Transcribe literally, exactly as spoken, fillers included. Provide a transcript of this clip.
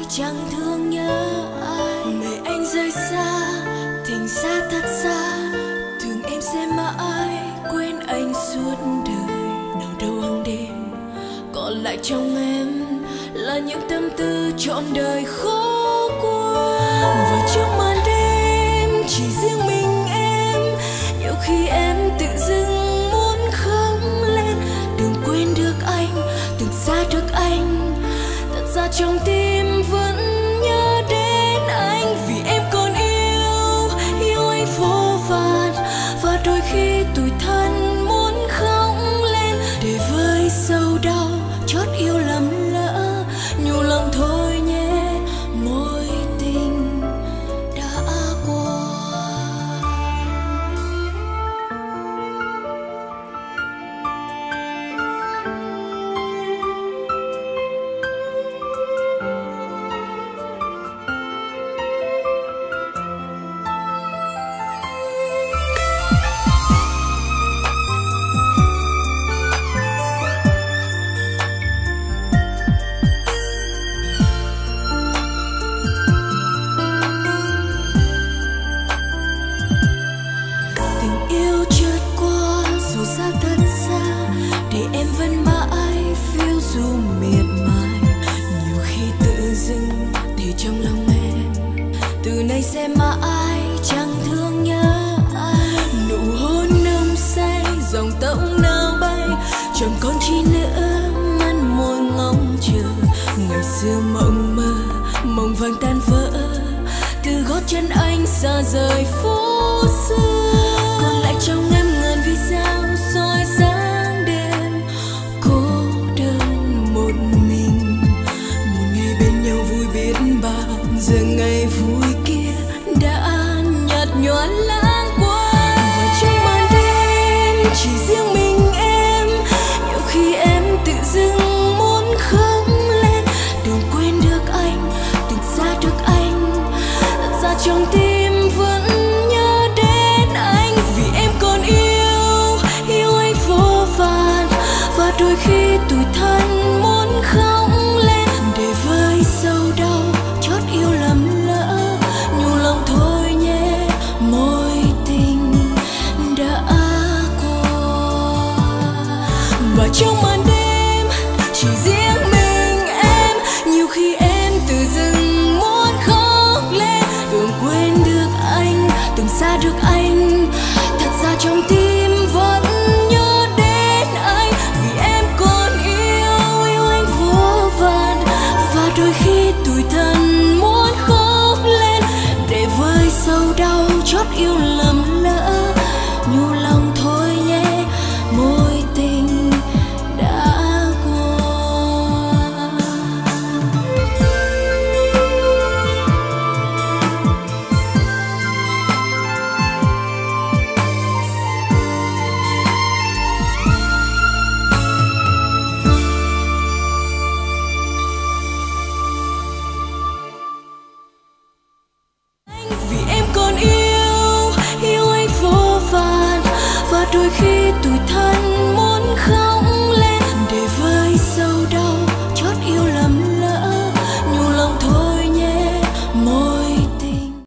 chẳng thương nhớ ai. Ngày anh rời xa, tình xa thật xa, thường em sẽ mãi quên anh suốt đời. Nào đâu hàng đêm còn lại trong em là những tâm tư trọn đời khó qua. Và trong màn đêm chỉ riêng mình em, nhiều khi em tự dưng muốn khóc lên. Đừng quên được anh, đừng xa được anh, thật ra trong tim vẫn nhớ đến anh. Vì em còn yêu, yêu anh vô vàn, và đôi khi tủi thân muốn khóc lên. Để với sâu đau chót yêu lầm lỡ, nhủ lòng thôi nhé, mối tình đã qua. Sẽ mãi chẳng thương nhớ ai. Nụ hôn nồng say, dòng tóc nào bay, chẳng còn chi nữa mắt môi ngóng chờ. Ngày xưa mộng mơ, mộng vàng tan vỡ, từ gót chân anh xa rời phố xưa. Còn lại trong em ngàn vì sao soi sáng đêm, cô đơn một mình. Một ngày bên nhau vui biết bao, giờ ngày vui đã nhạt nhòa lãng qua. Và trong màn đêm chỉ riêng mình em, nhiều khi em tự dưng muốn khóc lên. Đừng quên được anh, đừng xa được anh, thật ra trong tim vẫn nhớ đến anh. Vì em còn yêu, yêu anh vô vàn, và đôi khi tủi thân muốn khóc lên. Để với sâu đau chót yêu lầm lỡ, nhủ lòng thôi nhé, mối tình đã qua. Và trong màn đêm chỉ riêng mình em, nhiều khi em tự dưng muốn khóc lên. Đừng quên được anh, đừng xa được anh, thật ra trong tim vẫn nhớ đến anh. Vì em còn yêu, yêu anh vô vàn, và đôi khi tủi thân muốn khóc lên. Để với sâu đau chót yêu lầm